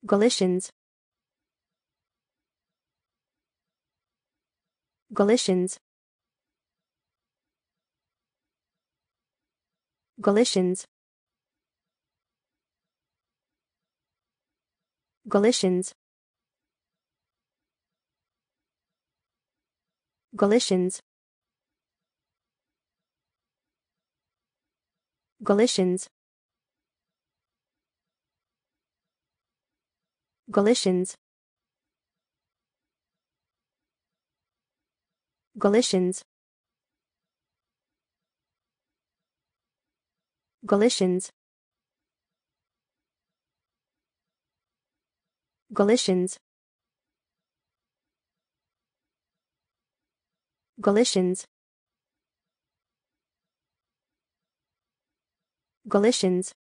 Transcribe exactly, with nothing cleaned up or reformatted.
Galicians, Galicians, Galicians, Galicians, Galicians, Galicians, Galicians, Galicians, Galicians, Galicians, Galicians, Galicians,